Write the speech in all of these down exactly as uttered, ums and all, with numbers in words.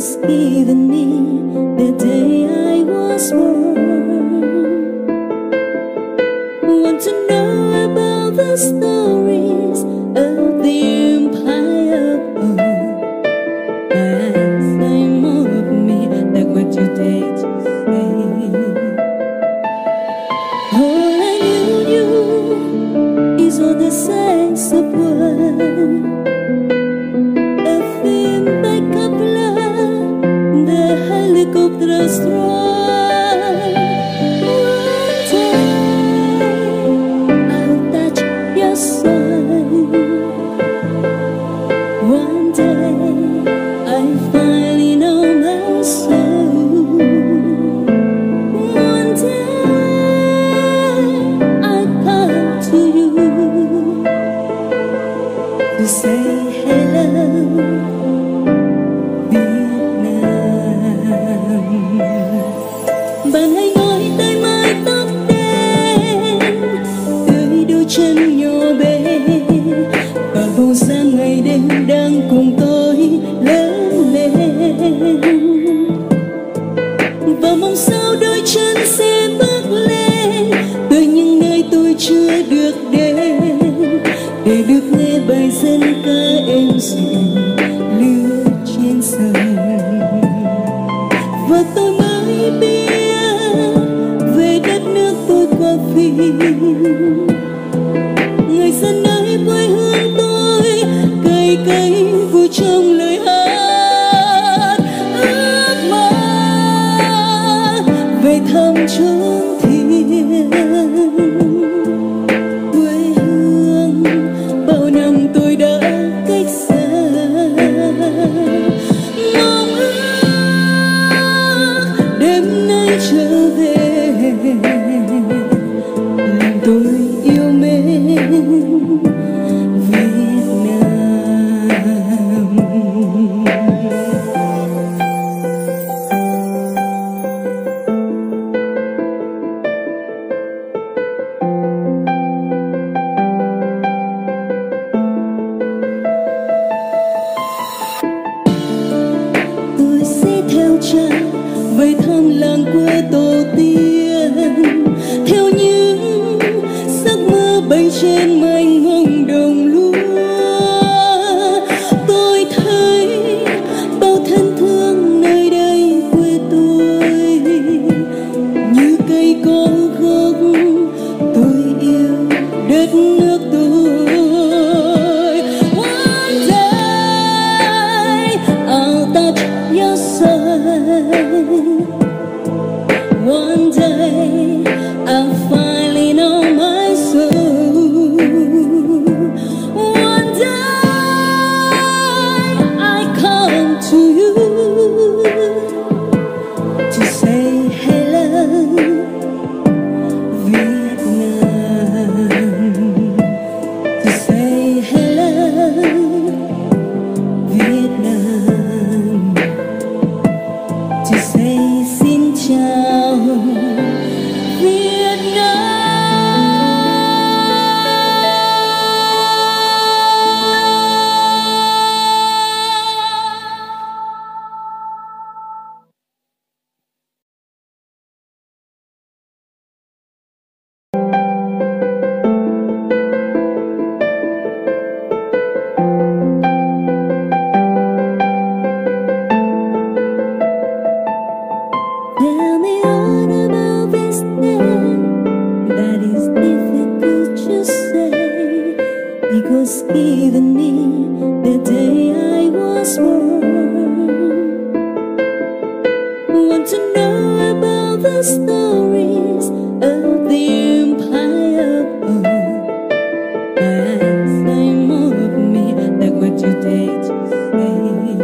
was given me the day I was born. Want to know about the stories of the empire of as I'm of me, like what you did to say. All I knew is all the sense of one. A thin back of love, the helicopter strike. One day I'll touch your side. One day I finally know my soul. One day I come to you to say hello, Việt Nam. Bạn hãy ngồi tay mái tóc đen, tươi đôi chân nhỏ bé, và bầu sáng ngày đêm đang cùng tôi lớn lên. Và mong sao đôi chân sẽ bước lên từ những nơi tôi chưa được đến, để được nghe bài dân ca êm dịu lướt trên sông. Và tôi mới biết về đất nước tôi qua phim, người dân nơi quê hương tôi cày cấy vui trong lời hát ước mơ về thăm chốn thiêng. Quê hương bao năm tôi đã cách xa, mong ước đêm nay trở về làm tôi yêu mến Việt Nam. Tôi sẽ theo cha về thăm làng quê tổ tiên, theo những giấc mơ bay trên mênh mông đồng lúa. Tôi thấy bao thân thương nơi đây quê tôi, như cây có gốc tôi yêu đất nước tôi. One day I'll touch your side. One day I'll finally know my soul. One day I come to you to say hello, Việt Nam. To say hello, Việt Nam. To say xin chào Việt Nam. Tell me all about this name that is difficult to say. It was given me the day I was born. Want to know about the stories of the empire of as I'm of me, like what you did to say.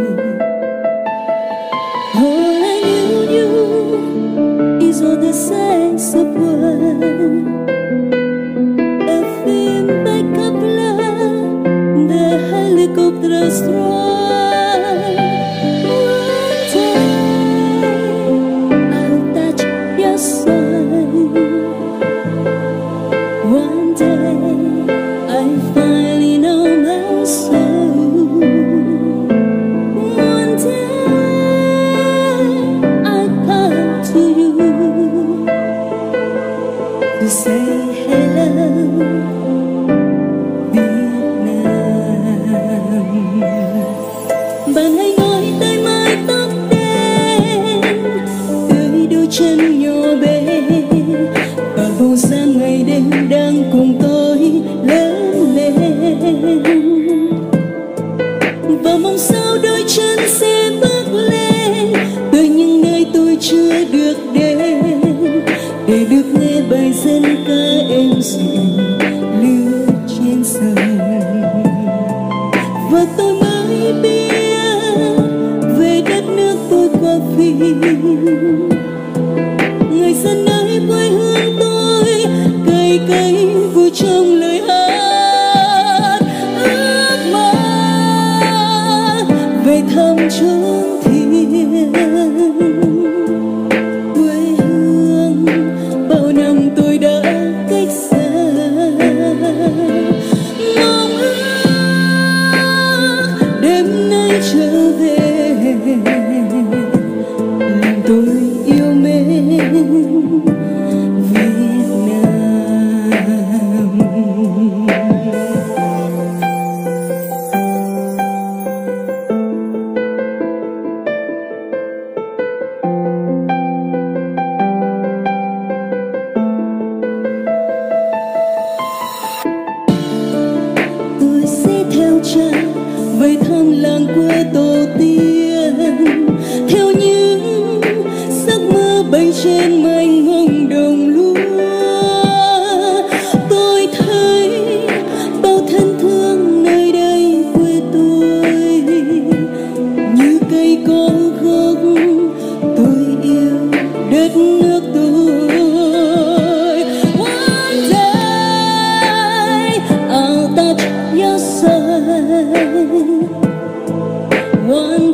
All I knew is all the sense of one. A thin back of love, the helicopter strike. One day I'll touch your side. One day I finally know my soul. One day bạn hãy ngồi tới mái tóc đen tươi đôi chân nhỏ bé và bầu dáng ngày đêm đang cùng tôi lớn lên, và mong sao đôi chân sẽ bước lên tới những nơi tôi chưa được đến, để được nghe bài dân ca êm dịu lướt trên sông. Và tôi mới biết về đất nước tôi qua phim, người dân nơi quê hương tôi cày cấy vui trong lời hát ước mơ về thăm chốn thiêng quê hương bao năm tôi đã cách xa. Mong ước đêm nay trở về làm tôi yêu mến Việt Nam. Tôi sẽ theo cha về thăm làng quê tổ tiên, theo những giấc mơ bay trên mênh mông đồng lúa. Tôi thấy bao thân thương nơi đây quê tôi, như cây có gốc tôi yêu đất nước tôi. One day I'll touch your side. One